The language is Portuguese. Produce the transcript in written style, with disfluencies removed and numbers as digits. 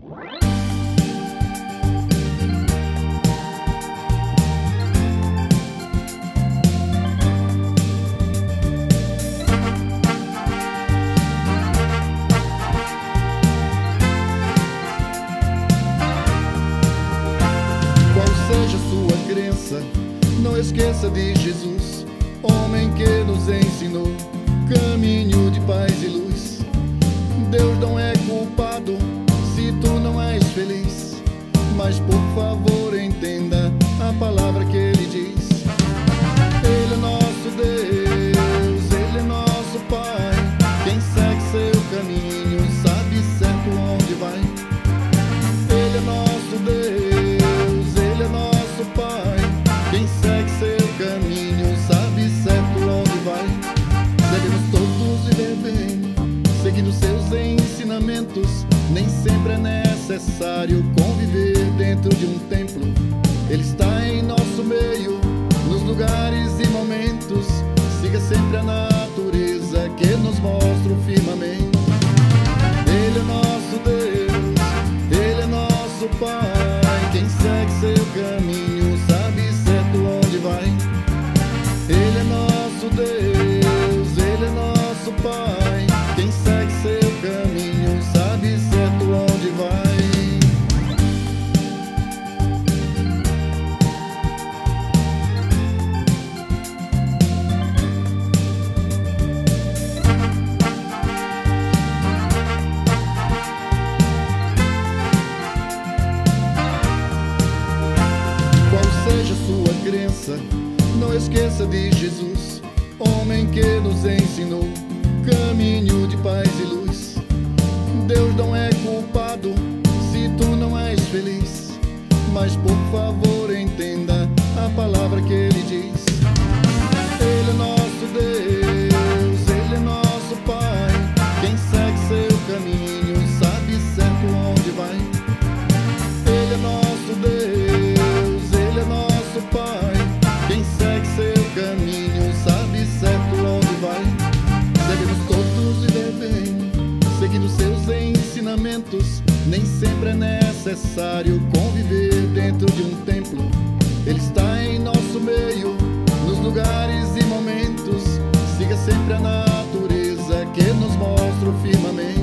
Não esqueça de Jesus, homem que nos ensinou caminho de paz e luz. Deus não é culpado se tu não és feliz, mas por favor entenda a palavra que Ele diz. Ele é nosso Deus, Ele é nosso Pai. Quem segue seu caminho sabe certo onde vai. Ele é nosso Deus, Ele é nosso Pai. Quem segue seu caminho sabe certo onde vai. Devemos todos viver bem, seguindo seus ensinamentos. Nem sempre é necessário conviver dentro de um templo. Ele está em nosso meio, nos lugares e momentos. Siga sempre a natureza que nos mostra o firmamento. Ele é nosso Deus, Ele é nosso Pai. Quem segue seu caminho sabe onde vai. Ele é nosso Deus, Ele é nosso Pai. Quem segue seu caminho sabe certo onde vai. Seja sua crença, não esqueça de Jesus, homem que nos ensinou caminho de paz e luz. Deus não é culpado se tu não és feliz, mas por favor entenda a palavra que Ele diz. Ele é nosso Deus, Ele é nosso Pai. Quem segue seu caminho sabe certo onde vai. Ele é nosso Deus, Ele é nosso Pai. Quem segue seu caminho sabe certo onde vai. Devemos todos viver bem, seguindo seus ensinamentos. Nem sempre é necessário conviver dentro de um templo. Ele está em nosso meio, nos lugares e momentos. Siga sempre a natureza que nos mostra o firmamento.